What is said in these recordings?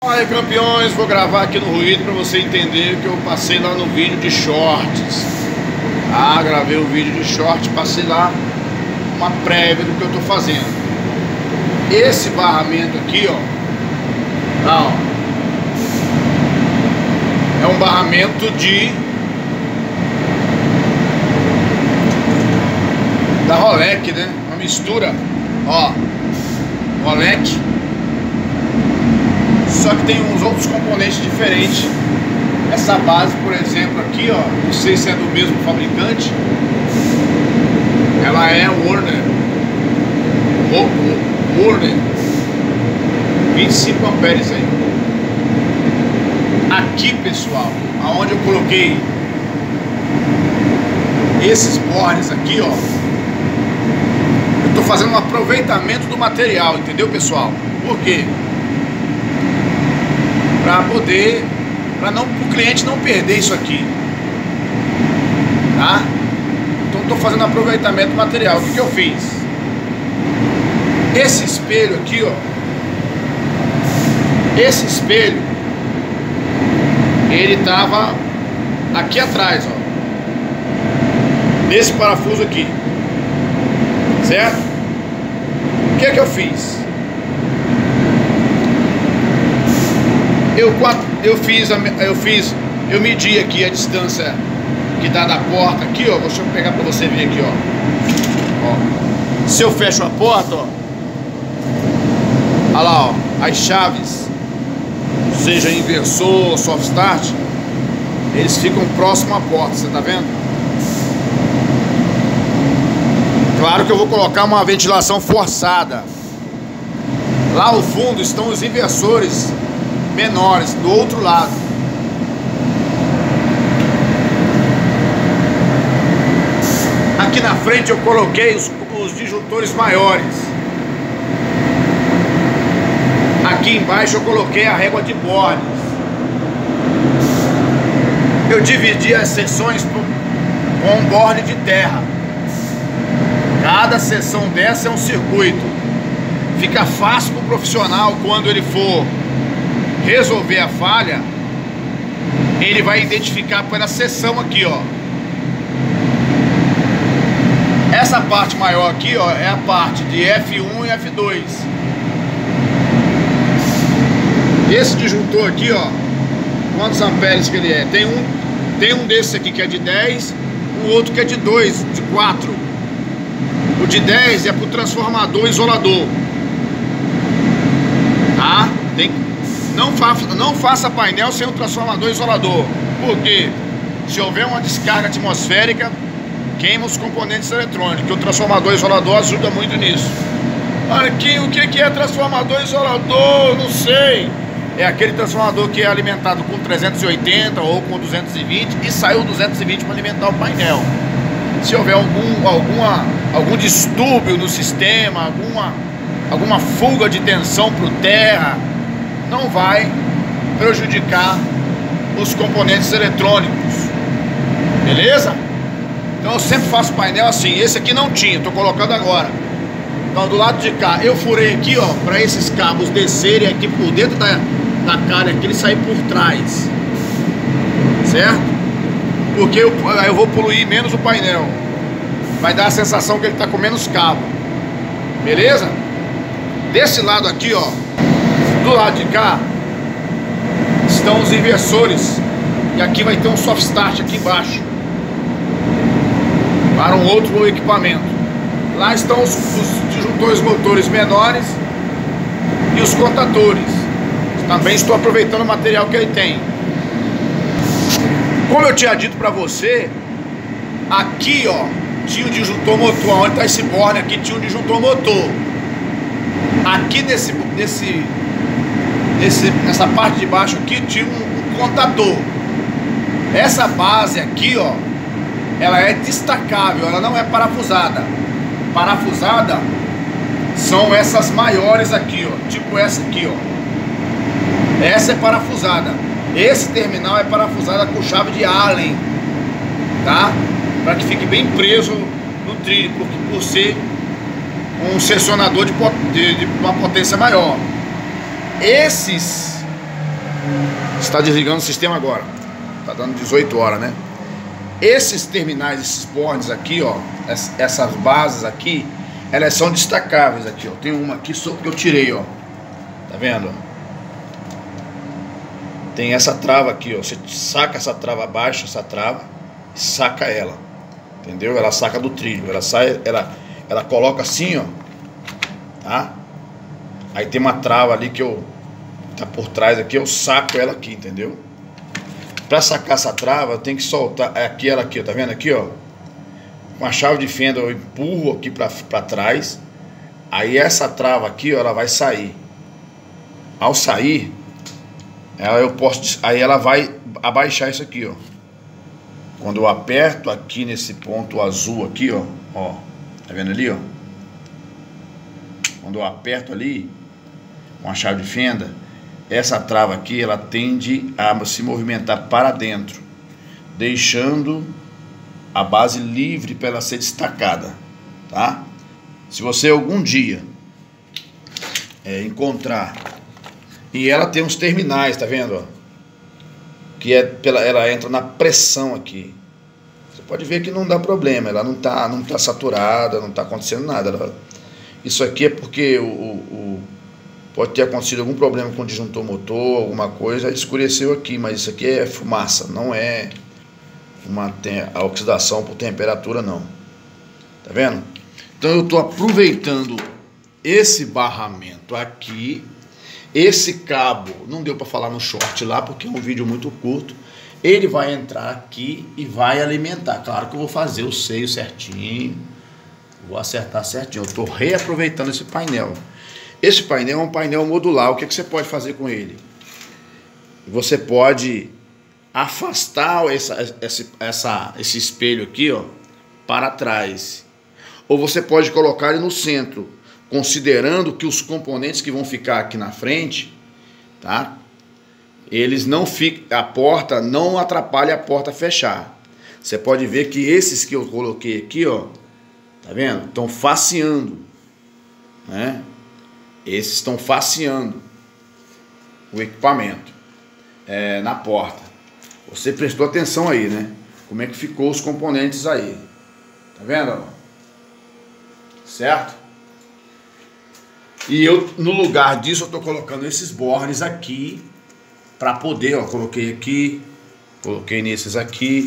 Olha, campeões, vou gravar aqui no ruído para você entender o que eu passei lá no vídeo de shorts. Gravei o vídeo de shorts, passei lá uma prévia do que eu tô fazendo. Esse barramento aqui, ó, é um barramento da Rolec, né? Uma mistura, ó, Rolec. Só que tem uns outros componentes diferentes. Essa base, por exemplo, aqui, ó, não sei se é do mesmo fabricante. Ela é Warner 25 amperes aí. Aqui, pessoal, aonde eu coloquei esses bordes aqui, ó, eu tô fazendo um aproveitamento do material, entendeu, pessoal? Por quê? Para o cliente não perder isso aqui, tá? Então estou fazendo aproveitamento do material. O que eu fiz? Esse espelho aqui, ó, esse espelho, ele tava aqui atrás, ó, nesse parafuso aqui, certo? O que eu fiz? Eu medi aqui a distância que dá da porta aqui, ó. Deixa eu pegar pra você ver aqui, ó. Se eu fecho a porta, ó, olha lá, ó, as chaves, seja inversor, soft start, eles ficam próximo à porta, você tá vendo? Claro que eu vou colocar uma ventilação forçada. Lá no fundo estão os inversores menores do outro lado. Aqui na frente eu coloquei os disjuntores maiores. Aqui embaixo eu coloquei a régua de bornes. Eu dividi as seções com um borne de terra. Cada seção dessa é um circuito. Fica fácil para o profissional, quando ele for resolver a falha, ele vai identificar pela seção aqui, ó. Essa parte maior aqui, ó, é a parte de F1 e F2. Esse disjuntor aqui, ó, quantos amperes que ele é? Tem um desses aqui que é de 10, o outro que é de 2, de 4. O de 10 é para o transformador isolador, tá? Não faça painel sem o transformador isolador, porque se houver uma descarga atmosférica, queima os componentes eletrônicos. O transformador isolador ajuda muito nisso. Aqui, o que é transformador isolador? Não sei. É aquele transformador que é alimentado com 380 ou com 220 e sai o 220 para alimentar o painel. Se houver algum distúrbio no sistema, alguma fuga de tensão para o terra, não vai prejudicar os componentes eletrônicos, beleza? Então eu sempre faço painel assim. Esse aqui não tinha, tô colocando agora. Então do lado de cá eu furei aqui, ó, para esses cabos descerem aqui por dentro da calha aqui, ele sair por trás, certo? Porque eu vou poluir menos o painel, vai dar a sensação que ele tá com menos cabo, beleza? Desse lado aqui, ó, do lado de cá estão os inversores, e aqui vai ter um soft start aqui embaixo para um outro equipamento. Lá estão os disjuntores motores menores e os contatores. Também estou aproveitando o material que ele tem. Como eu tinha dito para você, aqui, ó, tinha um disjuntor motor. Onde está esse borne aqui tinha um disjuntor motor. Aqui nessa parte de baixo aqui tinha um contator. Essa base aqui, ó, ela é destacável, ela não é parafusada. Parafusada são essas maiores aqui, ó, tipo essa aqui, ó. Essa é parafusada. Esse terminal é parafusada com chave de Allen, tá? Para que fique bem preso no trilho, por ser um seccionador de uma potência maior. Esses Está desligando o sistema agora. Tá dando 18 horas, né? Esses terminais, esses bornes aqui, ó, essas bases aqui, elas são destacáveis aqui, ó. Tem uma aqui só que eu tirei, ó. Tá vendo? Tem essa trava aqui, ó. Você saca essa trava abaixo, essa trava, e saca ela. Entendeu? Ela saca do trilho. Ela sai, ela coloca assim, ó. Tá? Aí tem uma trava ali que tá por trás aqui, eu saco ela aqui, entendeu? Pra sacar essa trava, eu tenho que soltar aqui, ela aqui, ó, tá vendo aqui, ó? Com a chave de fenda eu empurro aqui pra trás. Aí essa trava aqui, ó, ela vai sair. Ao sair, aí ela vai abaixar isso aqui, ó. Quando eu aperto aqui nesse ponto azul aqui, ó, tá vendo ali, ó? Quando eu aperto ali com a chave de fenda, essa trava aqui, ela tende a se movimentar para dentro, deixando a base livre para ela ser destacada, tá? Se você algum dia encontrar, e ela tem uns terminais, tá vendo, ó? Que ela entra na pressão aqui. Você pode ver que não dá problema, ela não tá saturada, não tá acontecendo nada. Isso aqui é porque pode ter acontecido algum problema com o disjuntor motor, alguma coisa, escureceu aqui, mas isso aqui é fumaça, não é a oxidação por temperatura, não. Tá vendo? Então eu estou aproveitando esse barramento aqui, esse cabo, não deu para falar no short lá, porque é um vídeo muito curto, ele vai entrar aqui e vai alimentar. Claro que eu vou fazer o seio certinho, vou acertar certinho, eu estou reaproveitando esse painel. Esse painel é um painel modular. O que você pode fazer com ele? Você pode afastar esse espelho aqui, ó, para trás. Ou você pode colocar ele no centro, considerando que os componentes que vão ficar aqui na frente, tá? Eles não ficam, a porta não atrapalha a porta fechar. Você pode ver que esses que eu coloquei aqui, ó, tá vendo? Estão faceando, né? Esses estão faceando o equipamento na porta. Você prestou atenção aí, né? Como é que ficou os componentes aí. Tá vendo? Certo? E eu, no lugar disso, eu estou colocando esses bornes aqui para poder, ó, coloquei aqui, coloquei nesses aqui.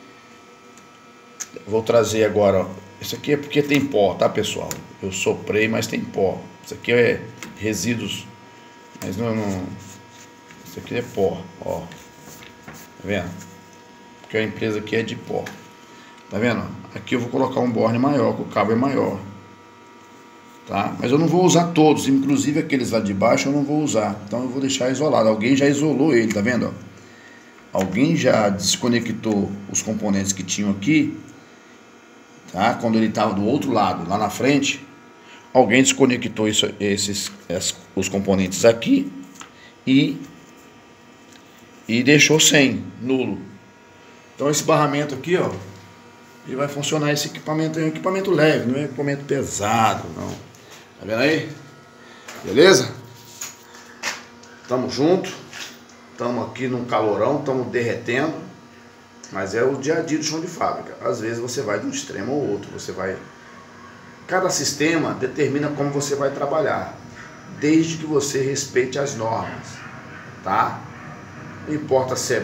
Vou trazer agora, ó. Isso aqui é porque tem pó, tá, pessoal? Eu soprei, mas tem pó. Isso aqui é resíduos, mas não. Isso aqui é pó, ó. Tá vendo? Porque a empresa aqui é de pó. Tá vendo? Aqui eu vou colocar um borne maior, que o cabo é maior. Tá? Mas eu não vou usar todos, inclusive aqueles lá de baixo eu não vou usar. Então eu vou deixar isolado. Alguém já isolou ele, tá vendo? Alguém já desconectou os componentes que tinham aqui, tá? Quando ele estava do outro lado, lá na frente, alguém desconectou os componentes aqui e deixou sem, nulo. Então esse barramento aqui, ó, ele vai funcionar. Esse equipamento é um equipamento leve, não é um equipamento pesado, não. Tá vendo aí? Beleza? Tamo junto. Tamo aqui num calorão, tamo derretendo. Mas é o dia a dia do chão de fábrica. Às vezes você vai de um extremo ao outro. Cada sistema determina como você vai trabalhar, desde que você respeite as normas, tá? Não importa se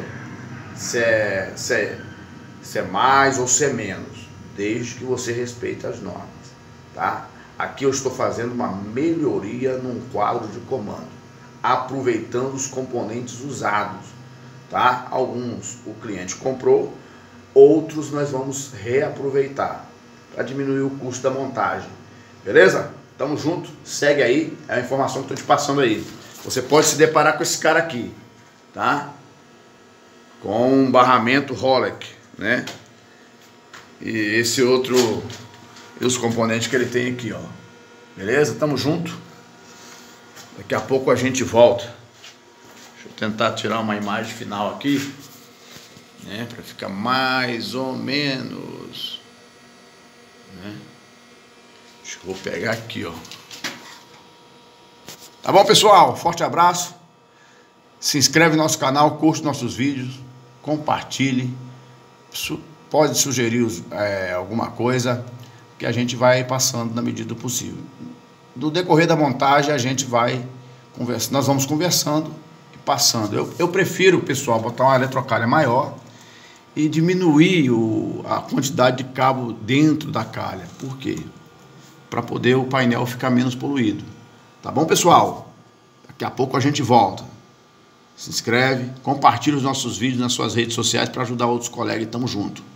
é mais ou se é menos, desde que você respeite as normas, tá? Aqui eu estou fazendo uma melhoria num quadro de comando, aproveitando os componentes usados, tá? Alguns o cliente comprou, outros nós vamos reaproveitar para diminuir o custo da montagem. Beleza? Tamo junto, segue aí, é a informação que eu tô te passando aí. Você pode se deparar com esse cara aqui, tá? Com um barramento Rolec, né? E esse outro, e os componentes que ele tem aqui, ó. Beleza? Tamo junto. Daqui a pouco a gente volta. Deixa eu tentar tirar uma imagem final aqui, né? Para ficar mais ou menos, né? Acho que eu vou pegar aqui, ó. Tá bom, pessoal? Forte abraço. Se inscreve no nosso canal, curte nossos vídeos, compartilhe, pode sugerir alguma coisa que a gente vai passando na medida do possível. No decorrer da montagem a gente vai conversando, nós vamos conversando e passando. Eu prefiro, pessoal, botar uma eletrocalha maior e diminuir a quantidade de cabo dentro da calha. Por quê? Para poder o painel ficar menos poluído. Tá bom, pessoal? Daqui a pouco a gente volta. Se inscreve, compartilha os nossos vídeos nas suas redes sociais para ajudar outros colegas e tamo junto.